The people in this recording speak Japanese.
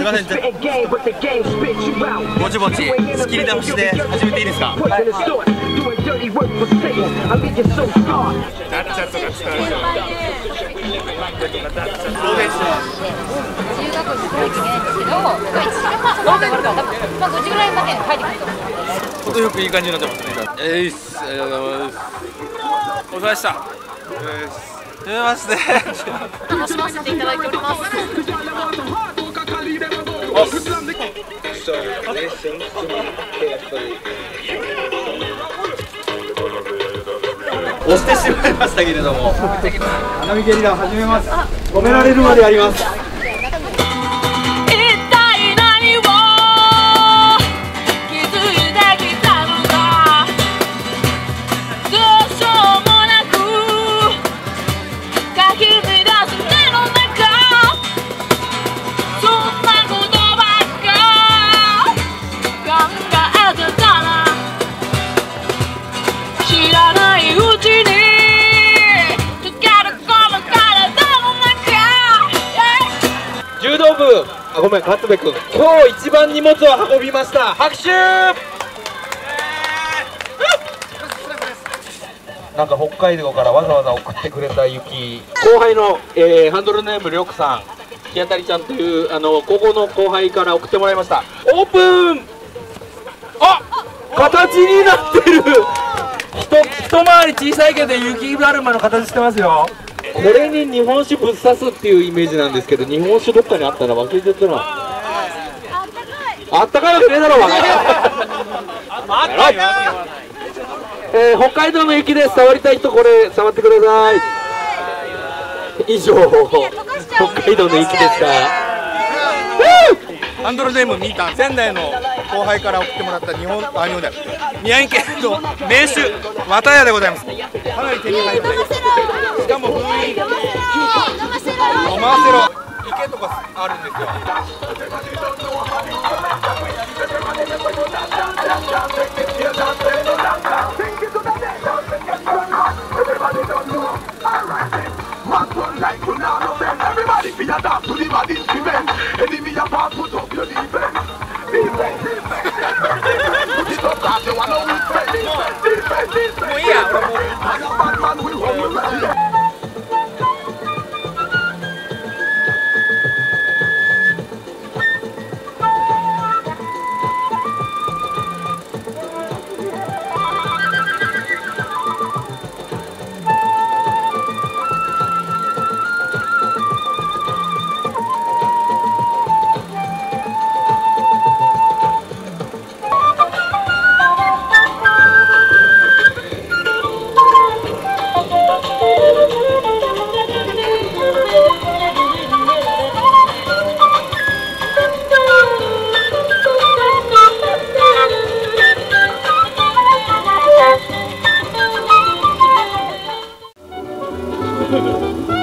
すいません、じゃぼちぼちスキリ倒しで始めていいですか？はい。 なっちゃんとか使われてる。 どうでした？ 自由学校にすごい行けないんですけど、1時間半まで終わるから多分5時ぐらいまで帰ってくると思うんです。 程よくいい感じになってますね。ありがとうございます。 お疲れ様でした。 はじめまして。 楽しませていただいております。 押してしまいましたけれども。 花見ゲリラを始めます。止められるまでやります。 柔道部、ごめん、勝部君、今日一番荷物を運びました。拍手。なんか北海道からわざわざ送ってくれた雪。後輩の、ハンドルネームりょくさん、日当たりちゃんという高校の後輩から送ってもらいました。オープン。あ、形になってる。一回り小さいけど雪だるまの形してますよ。これに日本酒ぶっ刺すっていうイメージなんですけど、日本酒どっかにあったら忘れちゃったな。あったかいわけねえだろう。北海道の雪です。触りたい人これ触ってください。以上、北海道の雪でした。 ハンドルネームみーたん、仙台の後輩から送ってもらった宮城県の名酒綿屋でございます。かなり手に入って、しかも雰囲気飲ませろ池とかあるんですよ。もういいや、俺もう。 Thank you.